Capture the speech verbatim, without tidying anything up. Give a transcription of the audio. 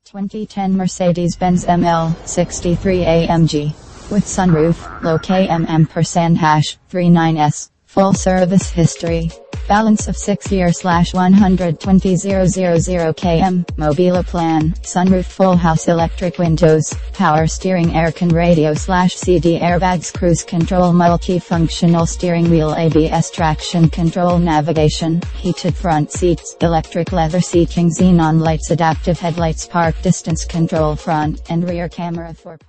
twenty ten Mercedes-Benz M L sixty-three A M G. With sunroof, low K M M percent hash, thirty-nine S, full service history. Balance of six years slash one hundred twenty thousand kilometers, Mobile plan, sunroof full house electric windows, power steering aircon radio slash C D airbags cruise control multifunctional steering wheel A B S traction control navigation, heated front seats, electric leather seating xenon lights adaptive headlights park distance control front and rear camera for